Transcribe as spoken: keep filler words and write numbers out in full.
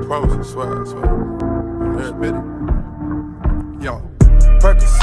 promise, I swear, I swear. Every bit. Yo, Percocet.